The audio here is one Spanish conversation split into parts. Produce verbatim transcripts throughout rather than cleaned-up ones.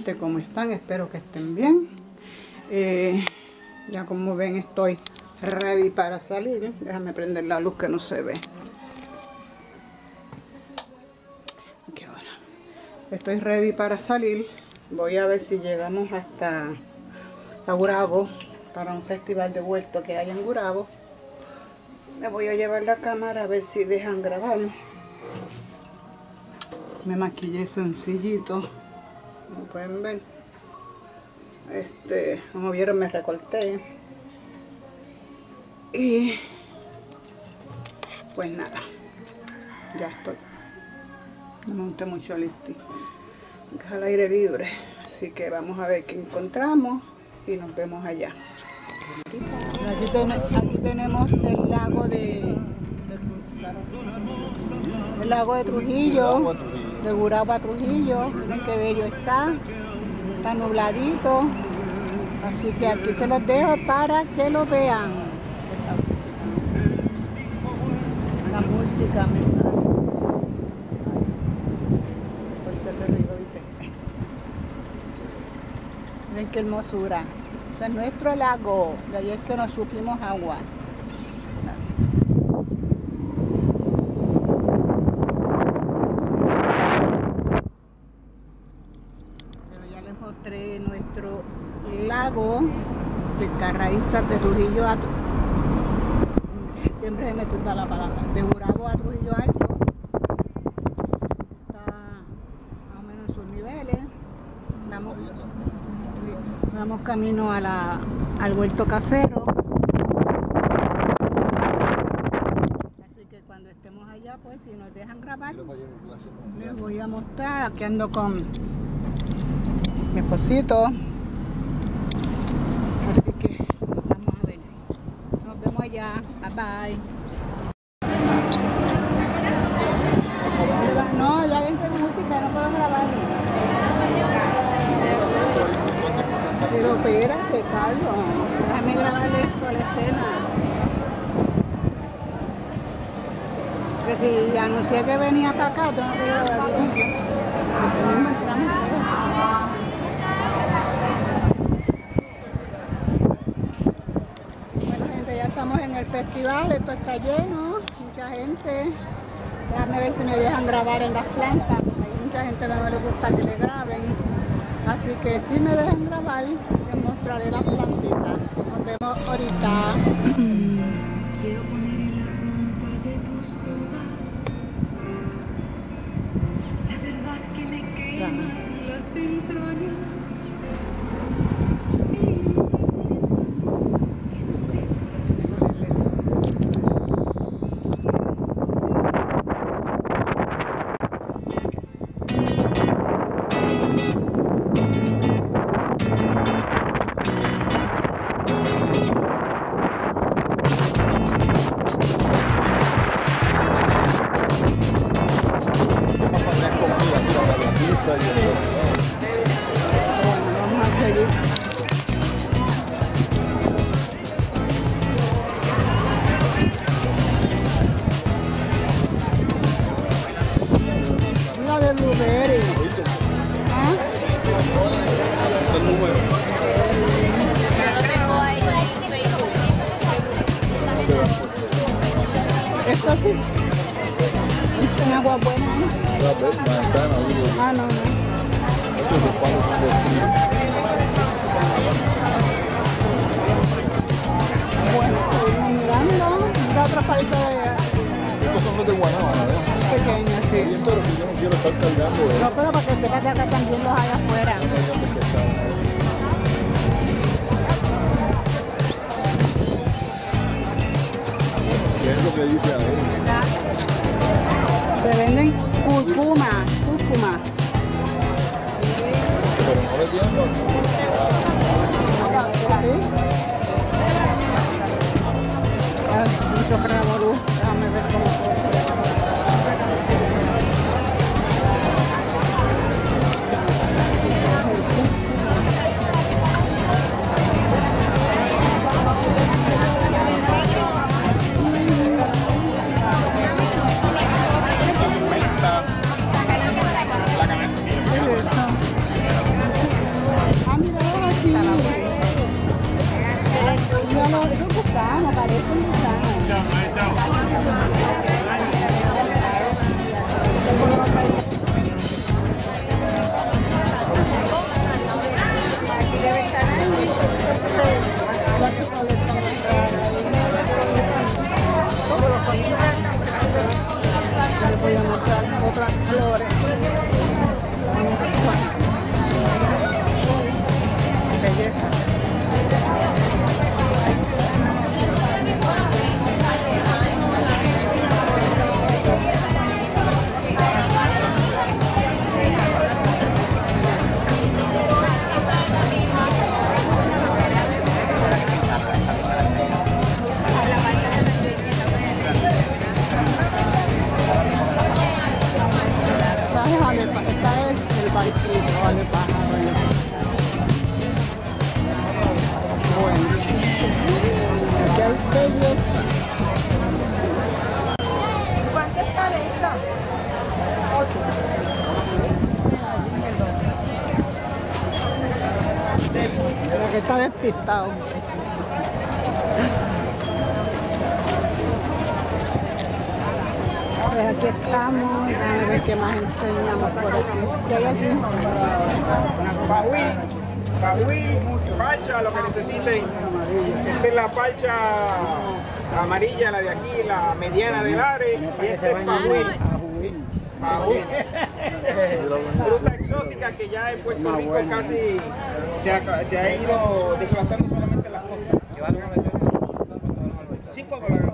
gente, ¿cómo están? Espero que estén bien. Eh, ya como ven, estoy ready para salir. Déjame prender la luz que no se ve. Aquí ahora. Estoy ready para salir. Voy a ver si llegamos hasta a Gurabo para un festival de huerto que hay en Gurabo. Me voy a llevar la cámara a ver si dejan grabar. Me maquillé sencillito, como pueden ver. Este, como vieron, me recorté. Y pues nada, ya estoy. No me monté mucho listing. Es al aire libre. Así que vamos a ver qué encontramos y nos vemos allá. Aquí, ten, aquí tenemos el lago de, el lago de Trujillo, de Gurabo a Trujillo. Miren qué bello está, está nubladito, así que aquí se los dejo para que lo vean. La música me sale. Por eso se río, ¿viste? Miren qué hermosura. Este es nuestro lago, de ahí es que nos suplimos agua. Pero ya les mostré nuestro lago de Carraízar, de Trujillo a Trujillo. Siempre me turba la palabra. De Gurabo a Trujillo Alto. Está más o menos en sus niveles. Vamos, vamos camino a la, al huerto casero. Así que cuando estemos allá, pues si nos dejan grabar, les voy a mostrar. Aquí ando con mi esposito. Así que vamos a ver. Nos vemos allá. Bye bye. No, ya dentro de música no puedo grabar. Pero espérate, Carlos, déjame grabarle esto a la escena. Que si anuncié que venía para acá, tengo que grabarlo. Bueno, gente, ya estamos en el festival, esto está lleno, mucha gente. Déjame ver si me dejan grabar en las plantas, porque hay mucha gente que no le gusta que le graben. Así que si me dejan grabar, les mostraré las plantitas. Nos vemos ahorita. Quiero poner en la punta de tus dedos la verdad que me quema las entrañas. Vamos a seguir. Mira de blueberry. ¿Ah? Esto sí. Es un agua buena, ¿no? Ah, no, no. Bueno, seguimos mirando. Mira otra palita de... Estos son los de Guanábana, ¿no? Pequeñas, sí. Y esto es lo que yo no quiero estar cargando. ¿eh? No, pero para que sepa que acá también los hay afuera. ¿Qué es lo que dice ahí? Se venden cúrcuma, cúrcuma. Pero no le entiendo. ¿Sí? Ah, mucho revolú. Déjame ver cómo se despistado. Pues aquí estamos, déjame ver qué más enseñamos por aquí. ¿Qué hay aquí? Pahuil, pahuil, parcha, lo que necesiten. Esta es la parcha amarilla, la de aquí, la mediana del Are. Y este es pahuil. Pahuil. Fruta exótica que ya en Puerto Rico casi se ha, se ha ido desplazando solamente en las costas. cinco dólares.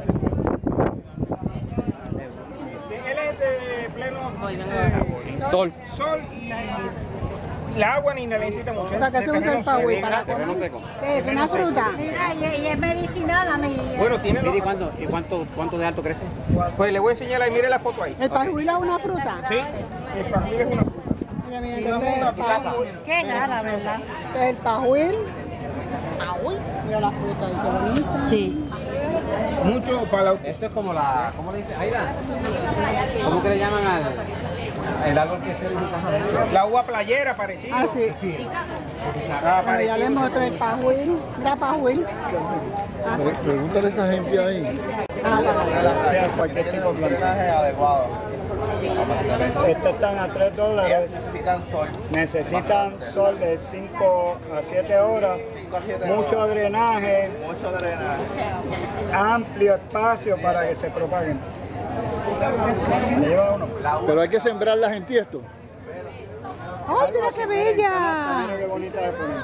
Él es de pleno Sol. sol y la agua ni necesita mucho. ¿Para qué se usa el pahuil? ¿Para comer? ¿Qué es? ¿Una fruta? Mira, y, y es medicinal, amiga. Bueno, tiene Mire, ¿y los... cuánto, y cuánto, cuánto de alto crece? Pues le voy a enseñar ahí, mire la foto ahí. ¿El pahuil es una fruta? Sí, el pahuil es una fruta. Mira, mira, este es el pahuil. Qué rara, ¿verdad? Este es el pahuil. Mira la fruta ahí, qué bonita. Sí. Mucho para la... Esto es como la, ¿cómo le dice? Aida. ¿Cómo que le llaman al el árbol que se usa? La uva playera parecida. Ah, sí. Ah, Bueno, ya les mostré el pahuil. Mira pahuil. Pre- Pregúntale a esa gente ahí. Ah, la- sea cualquier tipo de drenaje adecuado. Estos están a tres dólares. Necesitan sol. Necesitan sol de cinco a siete horas. Mucho drenaje, Mucho drenaje. amplio espacio para que se propaguen. Me lleva uno. Pero hay que sembrarlas en tiesto. ¡Ay, mira qué bella! Mira qué bonita de poner.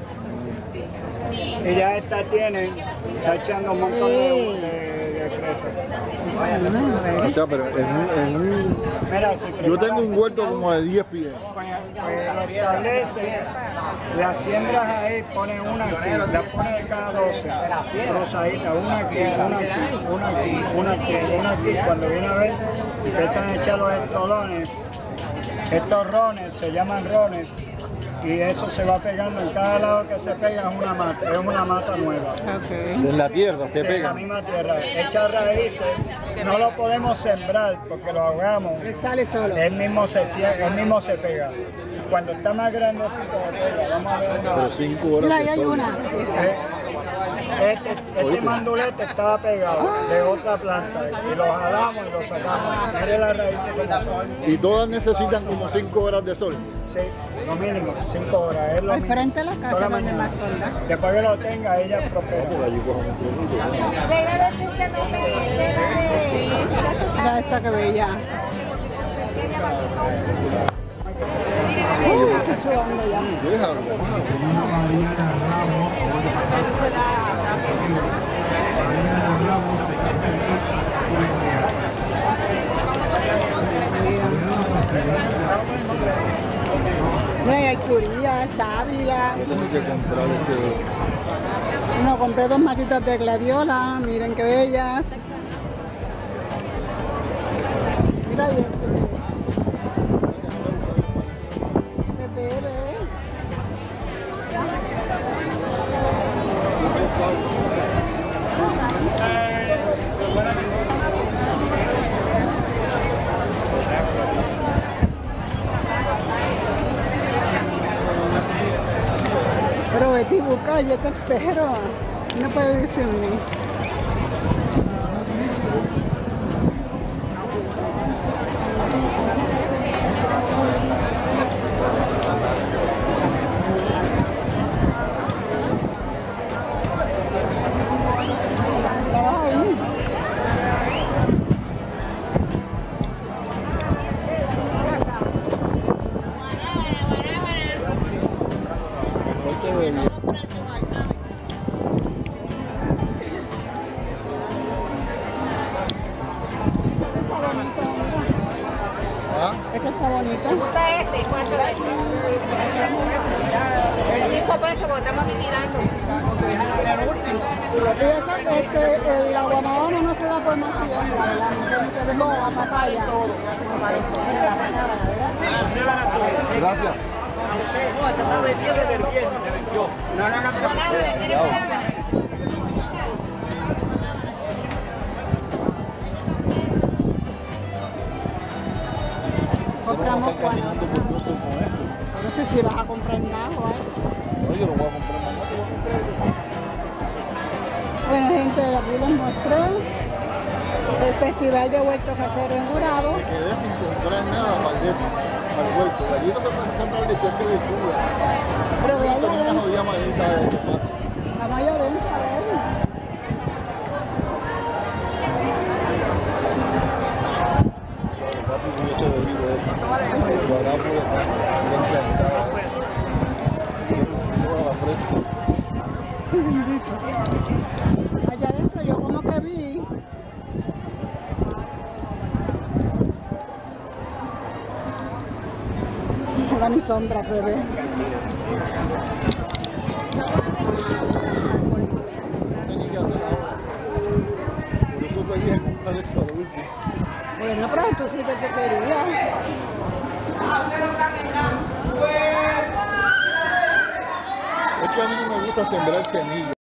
Y ya esta tiene, está echando un montón de, de, de fresas. O sea, pero en un, en un- Mira, si yo tengo preparas- un huerto como de diez pies. Pues, lo establece, las siembras ahí, pone una aquí, la pone de cada doce, rosadita, una aquí, una aquí, una aquí, una aquí, una aquí. Cuando viene a ver, empiezan a echar los estolones, estos rones, se llaman rones, y eso se va pegando en cada lado que se pega es una mata, es una mata nueva. Ok. En la tierra se En la pegan. misma tierra, echa raíces, no lo podemos sembrar porque lo ahogamos. Le sale solo. Él mismo se, cie- él mismo se pega. Cuando está más grandecito, se pega. Vamos a ver. Pero cinco horas Mira, ahí de hay sol. una. Eh, Este, este mandulete estaba pegado de otra planta y lo jalamos y lo sacamos. Mire las raíces como son. Y todas necesitan como cinco horas de sol. Sí, lo mínimo, cinco horas. Es lo Al mínimo. frente de la casa Toda donde mañana. más sol da. Después que lo tenga, ella prospera. Mira esta que bella. Uh, estoy sudando ya. Déjalo. Mira, hay curías, sábila. Yo tengo que comprar este. No, compré dos matitas de gladiola. Miren qué bellas. Mira bien. Qué bebé. Pero Betty, busca, yo te espero. No puedo vivir sin mí. ¿Estabas ahí? ¿Ah? Este está bonito. gusta este? ¿Cuánto es? El cinco pesos porque estamos aquí tirando. Y esa, este, el aguanadano no se da por más siembra, ¿verdad? No, a papaya. Gracias. Compramos cuando. No sé si vas a comprar nada, ¿eh? No, yo no voy a comprar más. No, yo voy a comprar gente, aquí les mostré el Festival de Huerto Casero en Gurabo. Me quedé sin comprar nada para el, para el huerto. Allí no te puedes comprar leche de lechuga. Pero ve allá Tengo una adentro. jodida manita de tomate. Vamos allá adentro a ver. Papi hubiese bebido eso. El guarapo de bien plantado. Toda la fresca. Allá adentro yo como que vi. Ahora mi sombra se ve. Tenía que hacer ahora. Por eso te dije comprar esto a lo último. Bueno, pero tú sí que te querías. Es que a mí no me gusta sembrar semillas.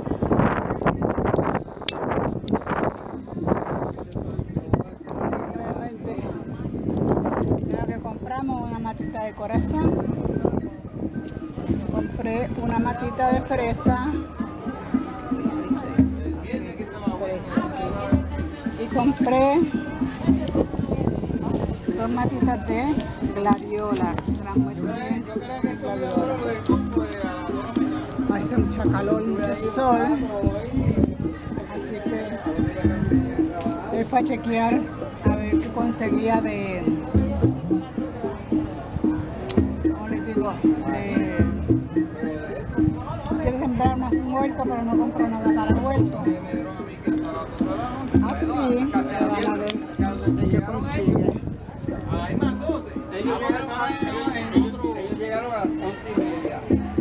Realmente. Creo que compramos una matita de corazón. Compré una matita de fresa. Fresa aquí. Y compré dos matitas de gladiola. Las muestras de gladiola. Hace mucha calor, mucho sol. Así que él fue a chequear a ver qué conseguía de, ¿cómo les digo? De, quiere sembrar más un huerto, pero no compró nada para el huerto. Así que vamos a ver qué consigue. Ellos llegaron a las once y media.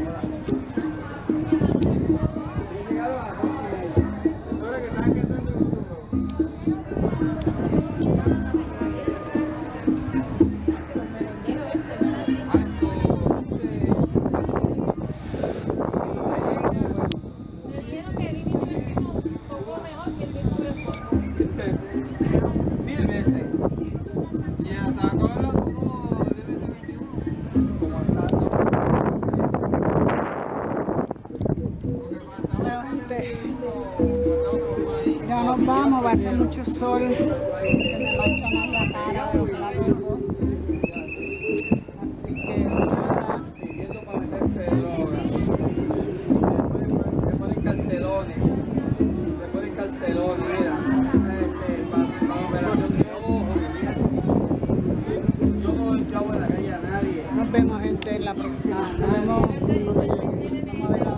Mil veces. Y hasta ahora uno debe tener como hasta Ya nos vamos, va a ser mucho sol. Se me mancha más la cara de los plásticos. Así que nada. pidiendo para meterse droga. Se ponen cartelones. Se ponen cartelones, mira. Este, para, para operación de ojo. Yo no doy chavo en la calle a nadie. Nos vemos, gente, en la próxima. Nos vemos cuando llegue. Vamos a ver la